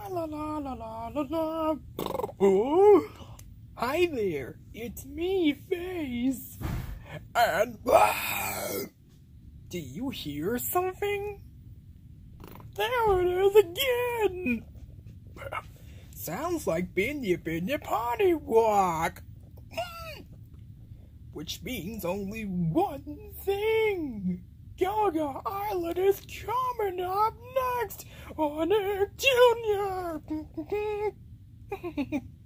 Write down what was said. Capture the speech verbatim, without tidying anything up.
la la la la la la. Oh, hi there, it's me, Face. And do you hear something? There it is again. Sounds like Binya Binya Potty Walk. Which means only one thing. Gaga Island is coming up next on Nick Junior